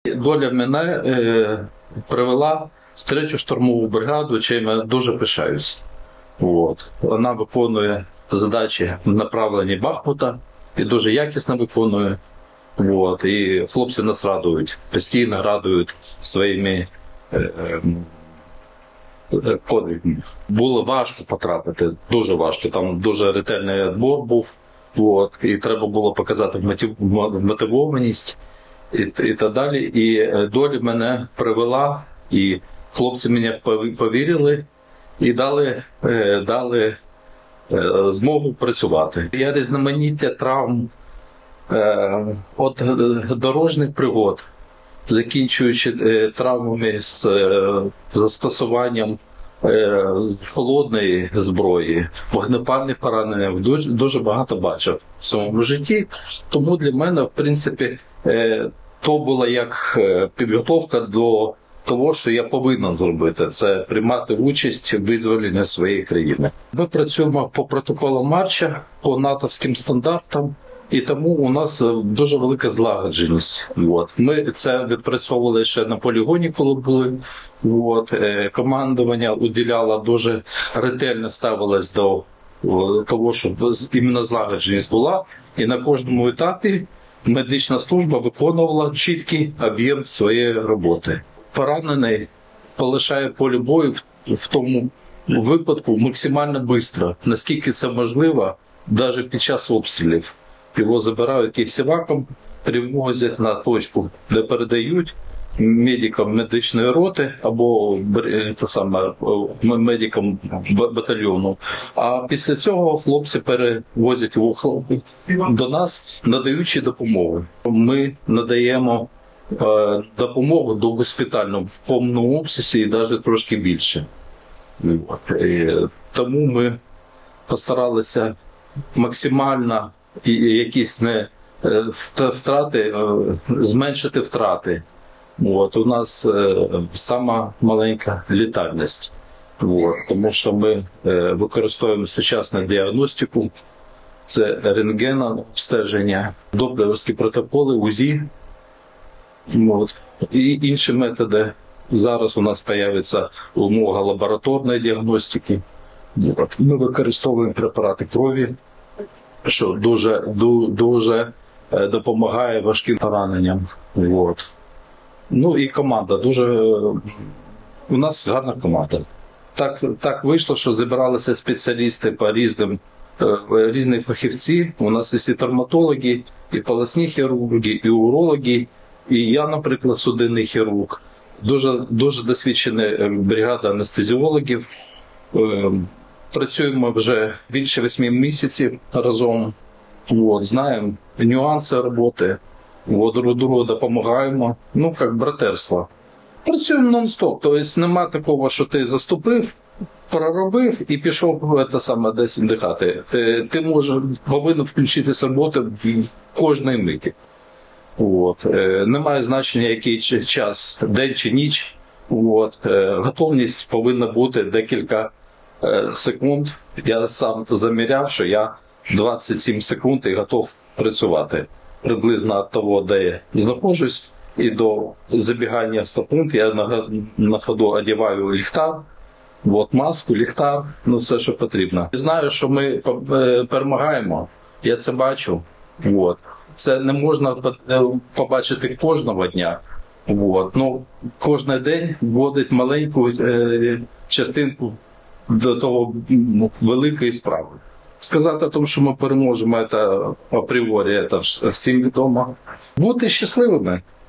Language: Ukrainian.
Доля мене привела в 3-ю штурмову бригаду, чим я дуже пишаюсь. Вона виконує задачі в направленні Бахмута і дуже якісно виконує. І хлопці нас радують, постійно радують своїми подвигами. Було важко потрапити, дуже важко. Там дуже ретельний відбір був, і треба було показати мотивованість. І так далі. І доля мене привела, і хлопці мені повірили і дали змогу працювати. Я різноманіття травм від дорожніх пригод, закінчуючи травмами з застосуванням холодної зброї, вогнепальних поранень, дуже багато бачив в своєму житті. Тому для мене, в принципі, то була як підготовка до того, що я повинен зробити. Це приймати участь в визволенні своєї країни. Ми працюємо по протоколу Марча, по натовським стандартам, і тому у нас дуже велика злагодженість. Ми це відпрацьовували ще на полігоні, коли були. Командування уділяло, дуже ретельно ставилось до того, щоб іменно злагодженість була. І на кожному етапі медична служба виконувала чіткий об'єм своєї роботи. Поранений полишає поле бою в тому випадку максимально швидко, наскільки це можливо, навіть під час обстрілів. Його забирають ківсіваком, привозять на точку, де передають медикам медичної роти або медикам батальйону. А після цього хлопці перевозять його до нас, надаючи допомогу. Ми надаємо допомогу до госпітальну в повному обсязі і навіть трошки більше. Тому ми постаралися максимально якісь втрати, зменшити втрати. У нас сама маленька летальність, тому що ми використовуємо сучасну діагностику, це рентгенобстеження, доплерівські протоколи, УЗІ і інші методи. Зараз у нас з'явиться умова лабораторної діагностики. Ми використовуємо препарати крові, що дуже допомагає важким пораненням. І команда у нас гарна команда. Так вийшло, що зібралися спеціалісти по різні фахівці. У нас і травматологи, і полосні хірурги, і урологи, і я, наприклад, судинний хірург. Дуже досвідчена бригада анестезіологів. Працюємо вже більше 8 місяців разом. Знаємо нюанси роботи. Друг другу допомагаємо, як братерство. Працюємо нон-стоп, тобто нема такого, що ти заступив, проробив і пішов десь дихати. Ти повинен включитися в роботу в кожній миті. Немає значення, який час, день чи ніч. Готовність повинна бути декілька секунд. Я сам заміряв, що я 27 секунд і готов працювати. Приблизно від того, де я знаходжусь, і до забігання 100 пунктів я на ходу одягаю ліхтар, маску, ліхтар, все, що потрібно. Знаю, що ми перемагаємо, я це бачу. Це не можна побачити кожного дня. Кожен день вводить маленьку частинку до того великої справи. Сказати о тому, що ми переможемо, це апріорі, це всім відомо. Бути щасливими.